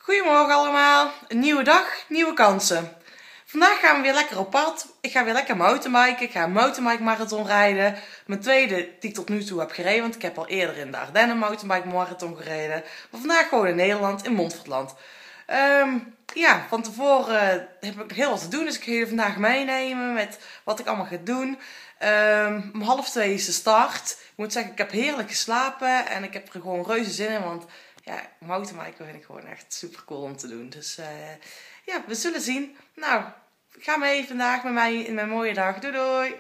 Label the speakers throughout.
Speaker 1: Goedemorgen allemaal, een nieuwe dag, nieuwe kansen. Vandaag gaan we weer lekker op pad. Ik ga weer lekker mountainbiken. Ik ga een mountainbike marathon rijden. Mijn tweede die ik tot nu toe heb gereden, want ik heb al eerder in de Ardennen een mountainbike marathon gereden. Maar vandaag gewoon in Nederland, in Montferland. Ja, van tevoren heb ik nog heel wat te doen, dus ik ga jullie vandaag meenemen met wat ik allemaal ga doen. Om 1:30 is de start. Ik moet zeggen, ik heb heerlijk geslapen en ik heb er gewoon reuze zin in, want ja, mountainbiken vind ik gewoon echt super cool om te doen. Dus ja, we zullen zien. Nou, ga mee vandaag met mij in mijn mooie dag. Doei doei!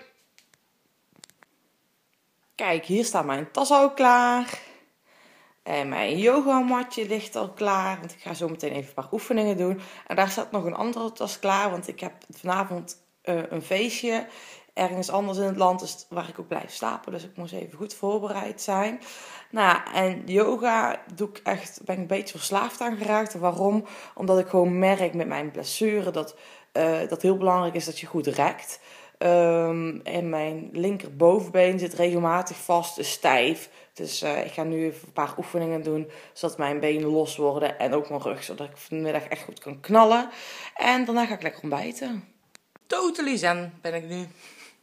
Speaker 1: Kijk, hier staat mijn tas al klaar. En mijn yogamatje ligt al klaar. Want ik ga zo meteen even een paar oefeningen doen. En daar staat nog een andere tas klaar. Want ik heb vanavond een feestje ergens anders in het land. Dus waar ik ook blijf slapen. Dus ik moest even goed voorbereid zijn. Nou, en yoga ben ik een beetje verslaafd aan geraakt. Waarom? Omdat ik gewoon merk met mijn blessure dat heel belangrijk is dat je goed rekt. En mijn linkerbovenbeen zit regelmatig vast, is stijf. Dus ik ga nu even een paar oefeningen doen, zodat mijn benen los worden en ook mijn rug, zodat ik vanmiddag echt goed kan knallen. En daarna ga ik lekker ontbijten. Totally zen ben ik nu.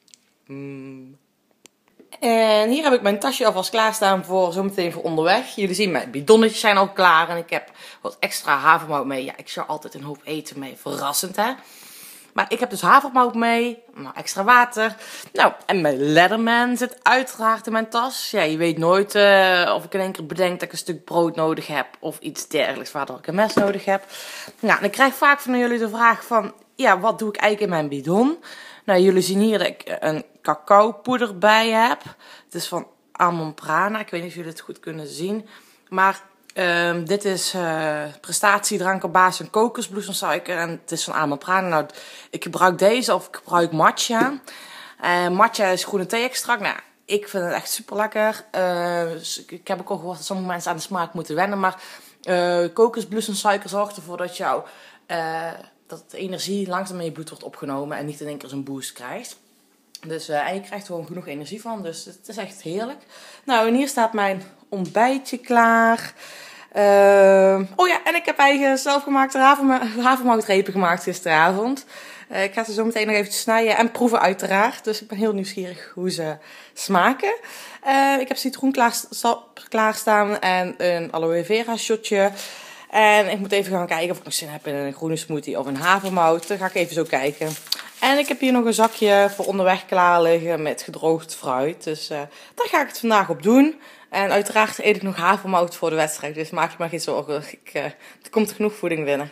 Speaker 1: En hier heb ik mijn tasje alvast klaarstaan voor zometeen voor onderweg. Jullie zien, mijn bidonnetjes zijn al klaar en ik heb wat extra havermout mee. Ja, ik zou altijd een hoop eten mee, verrassend hè. Maar ik heb dus havermout mee, nou, extra water. Nou, en mijn Leatherman zit uiteraard in mijn tas. Ja, je weet nooit of ik in één keer bedenk dat ik een stuk brood nodig heb of iets dergelijks waardoor ik een mes nodig heb. Nou, en ik krijg vaak van jullie de vraag van, ja, wat doe ik eigenlijk in mijn bidon? Nou, jullie zien hier dat ik een cacaopoeder bij heb. Het is van Amon Prana. Ik weet niet of jullie het goed kunnen zien. Maar dit is prestatiedrank op basis van kokosbloesemsuiker. En het is van Amon Prana. Nou, ik gebruik deze of ik gebruik matcha. Matcha is groene thee-extract. Nou, ik vind het echt super lekker. Ik heb ook al gehoord dat sommige mensen aan de smaak moeten wennen. Maar kokosbloesemsuiker zorgt ervoor dat dat de energie langzaam in je bloed wordt opgenomen en niet in één keer zo'n boost krijgt. Dus, en je krijgt er gewoon genoeg energie van. Dus het is echt heerlijk. Nou, en hier staat mijn ontbijtje klaar. Oh ja, en ik heb eigen zelfgemaakte havermoutrepen gemaakt gisteravond. Ik ga ze zo meteen nog even snijden en proeven uiteraard. Dus ik ben heel nieuwsgierig hoe ze smaken. Ik heb citroen klaarstaan en een aloe vera shotje. En ik moet even gaan kijken of ik nog zin heb in een groene smoothie of een havermout. Dan ga ik even zo kijken. En ik heb hier nog een zakje voor onderweg klaar liggen met gedroogd fruit. Dus daar ga ik het vandaag op doen. En uiteraard eet ik nog havermout voor de wedstrijd. Dus maak je maar geen zorgen. Er komt genoeg voeding binnen.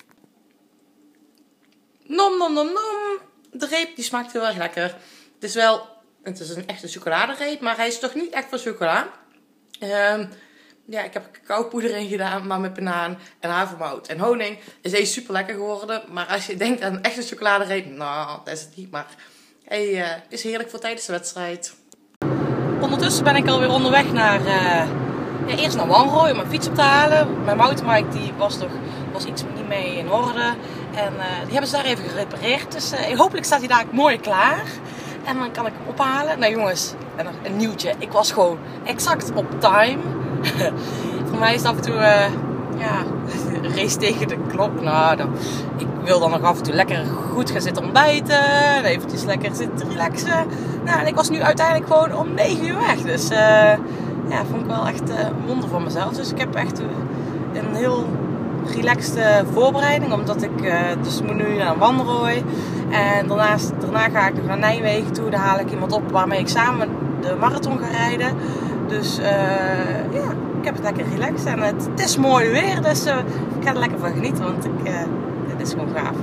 Speaker 1: Nom nom nom nom. De reep die smaakt heel erg lekker. Het is een echte chocoladereep. Maar hij is toch niet echt van chocola. Ja, ik heb er cacaopoeder in gedaan, maar met banaan en havermout en honing is deze super lekker geworden. Maar als je denkt aan een echte chocoladereep, nou, dat is het niet. Maar hij is heerlijk voor tijdens de wedstrijd. Ondertussen ben ik alweer onderweg naar, eerst naar Wanrooy om mijn fiets op te halen. Mijn mountainbike die was iets niet mee in orde. En die hebben ze daar even gerepareerd. Dus hopelijk staat hij daar mooi klaar. En dan kan ik hem ophalen. Nou jongens, en nog een nieuwtje. Ik was gewoon exact op time. Voor mij is het af en toe een race tegen de klok. Nou, ik wil dan nog af en toe lekker goed gaan zitten ontbijten. En eventjes lekker zitten relaxen. Nou, en ik was nu uiteindelijk gewoon om 9 uur weg. Dus vond ik wel echt een wonder van mezelf. Dus ik heb echt een heel relaxed voorbereiding. Omdat ik dus moet nu naar Wanrooy. En daarna ga ik nog naar Nijmegen toe. Daar haal ik iemand op waarmee ik samen de marathon ga rijden. Dus ik heb het lekker relaxed. En het is mooi weer. Dus ik ga er lekker van genieten. Want het is gewoon gaaf.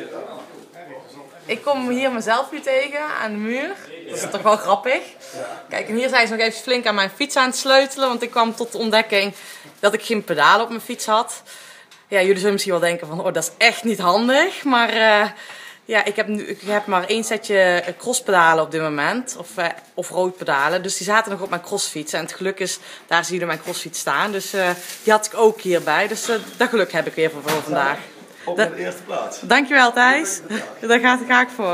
Speaker 1: Ik kom hier mezelf nu tegen aan de muur. Dat is toch wel grappig. Kijk, en hier zijn ze nog even flink aan mijn fiets aan het sleutelen. Want ik kwam tot de ontdekking dat ik geen pedalen op mijn fiets had. Ja, jullie zullen misschien wel denken van, oh, dat is echt niet handig. Maar ik heb maar 1 setje crosspedalen op dit moment. Of roodpedalen. Dus die zaten nog op mijn crossfiets. En het geluk is, daar zie je mijn crossfiets staan. Dus die had ik ook hierbij. Dus dat geluk heb ik weer voor vandaag.
Speaker 2: Op de eerste plaats.
Speaker 1: Dankjewel Thijs. Daar ga ik voor.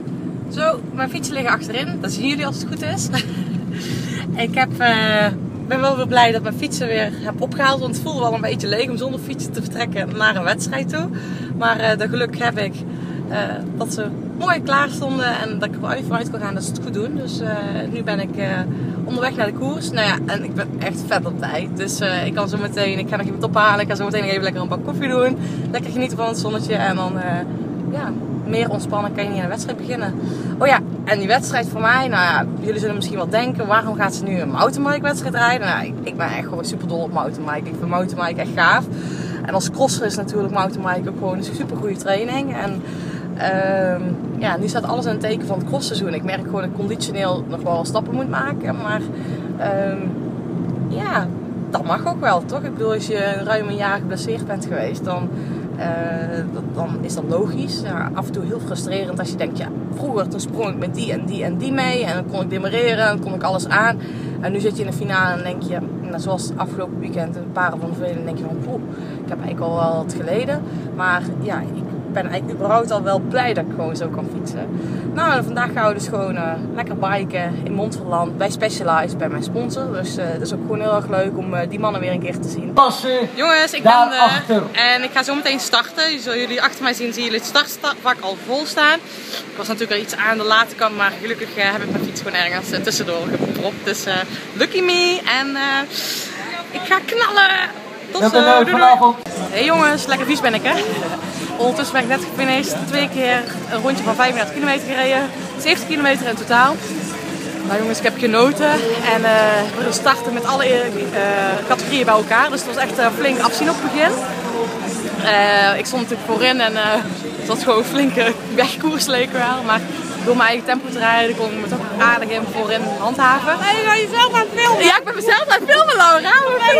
Speaker 1: Zo, mijn fietsen liggen achterin. Dat zien jullie als het goed is. Ik heb ben wel weer blij dat mijn fietsen weer heb opgehaald. Want het voelde wel een beetje leeg om zonder fietsen te vertrekken naar een wedstrijd toe. Maar de geluk heb ik dat ze mooi klaar stonden en dat ik er wel vanuit kon gaan dat ze het goed doen. Dus nu ben ik onderweg naar de koers. Nou ja, en ik ben echt vet op tijd. Dus ik kan zo meteen, ik ga nog iemand ophalen. Ik ga zo meteen nog even lekker een bak koffie doen. Lekker genieten van het zonnetje en dan ja, meer ontspannen kan je niet aan de wedstrijd beginnen. Oh ja, en die wedstrijd voor mij, nou ja, jullie zullen misschien wel denken, waarom gaat ze nu een mountainbike wedstrijd rijden? Nou, ik ben echt gewoon super dol op mountainbike. Ik vind mountainbike echt gaaf. En als crosser is natuurlijk mountainbike ook gewoon een super goede training. En ja, nu staat alles in het teken van het crossseizoen. Ik merk gewoon dat ik conditioneel nog wel stappen moet maken. Maar ja, dat mag ook wel, toch? Ik bedoel, als je ruim een jaar geblesseerd bent geweest, dan is dat logisch. Ja, af en toe heel frustrerend als je denkt, ja, vroeger toen sprong ik met die en die en die mee. En dan kon ik demareren en dan kon ik alles aan. En nu zit je in de finale en denk je, nou, zoals afgelopen weekend, een paar van de velen, denk je van, poeh, ik heb eigenlijk al wel wat geleden. Maar ja, ik ben eigenlijk überhaupt al wel blij dat ik gewoon zo kan fietsen. Nou, en vandaag gaan we dus gewoon lekker biken in Montferland bij Specialized, bij mijn sponsor. Dus dat is ook gewoon heel erg leuk om die mannen weer een keer te zien. Jongens, ik ben en ik ga zo meteen starten. Zoals jullie achter mij zien, jullie het startvak al vol staan. Ik was natuurlijk al iets aan de late kant, maar gelukkig heb ik mijn fiets gewoon ergens tussendoor gepropt. Dus lucky me. En ik ga knallen. Tot zo. Doei. Hey jongens, lekker vies ben ik hè. Ondertussen ben ik net gefinished. 2 keer een rondje van 35 kilometer gereden. 70 kilometer in totaal. Nou jongens, ik heb genoten. En we starten met alle categorieën bij elkaar. Dus het was echt flink afzien op het begin. Ik stond natuurlijk voorin en het was gewoon een flinke wegkoers leek wel. Maar door mijn eigen tempo te rijden kon ik me toch aardig in voorin handhaven.
Speaker 2: Hey, je bent jezelf aan het filmen?
Speaker 1: Ja, ik ben mezelf aan het filmen, Laura.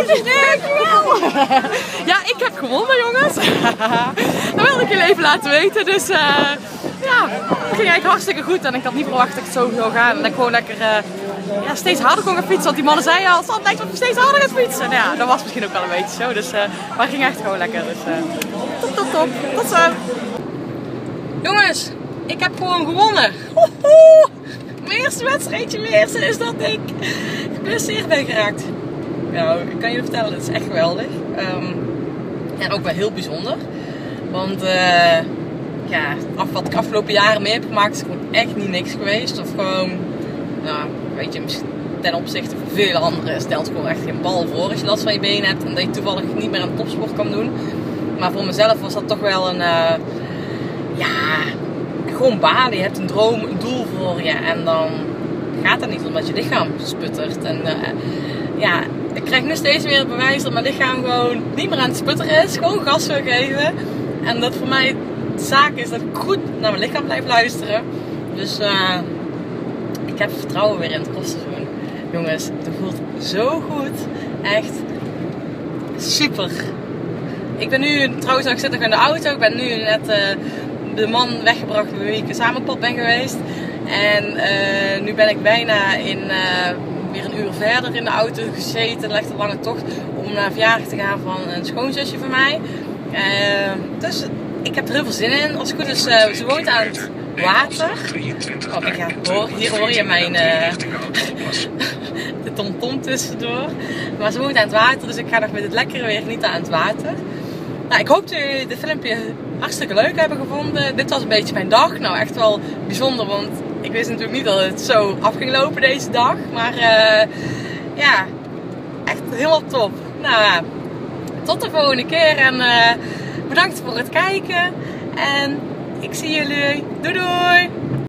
Speaker 1: Ja, ik heb gewonnen, jongens. Dat wilde ik jullie even laten weten. Dus ja, het ging eigenlijk hartstikke goed. En ik had niet verwacht dat ik het zo zou gaan. En dat ik gewoon lekker ja, steeds harder kon gaan fietsen. Want die mannen zeiden al, het lijkt alsof je steeds harder gaat fietsen. Nou ja, dat was misschien ook wel een beetje zo. Dus, maar het ging echt gewoon lekker. Dus top. Tot zo. Jongens, ik heb gewoon gewonnen. Mijn eerste wedstrijdje weer sinds dat ik geblesseerd ben geraakt. Nou, ik kan je vertellen, het is echt geweldig. En ook wel heel bijzonder. Want ja, wat ik afgelopen jaren mee heb gemaakt is gewoon echt niet niks geweest. Of gewoon, nou, weet je, ten opzichte van vele anderen stelt gewoon echt geen bal voor als je last van je benen hebt. En dat je toevallig niet meer aan topsport kan doen. Maar voor mezelf was dat toch wel een, ja, gewoon balen. Je hebt een droom, een doel voor je. En dan gaat dat niet omdat je lichaam sputtert. En ja, ik krijg nu steeds meer het bewijs dat mijn lichaam gewoon niet meer aan het sputteren is. Gewoon gas wil geven. En dat voor mij de zaak is dat ik goed naar mijn lichaam blijf luisteren. Dus ik heb vertrouwen weer in het crossseizoen. Jongens, het voelt zo goed. Echt super. Ik ben nu, trouwens ik zit nog in de auto. Ik ben nu net de man weggebracht met wie ik samen op pad ben geweest. En nu ben ik bijna weer een uur verder in de auto gezeten. Het ligt een lange tocht om naar verjaardag te gaan van een schoonzusje van mij. Dus ik heb er heel veel zin in. Als het goed is, ze woont aan het water. Oh, hier hoor je mijn de tomtom tussendoor. Maar ze woont aan het water, dus ik ga nog met het lekkere weer genieten aan het water. Nou, ik hoop dat jullie dit filmpje hartstikke leuk hebben gevonden. Dit was een beetje mijn dag. Nou, echt wel bijzonder, want ik wist natuurlijk niet dat het zo af ging lopen deze dag. Maar ja, echt helemaal top. Nou ja, tot de volgende keer en bedankt voor het kijken. En ik zie jullie. Doei doei!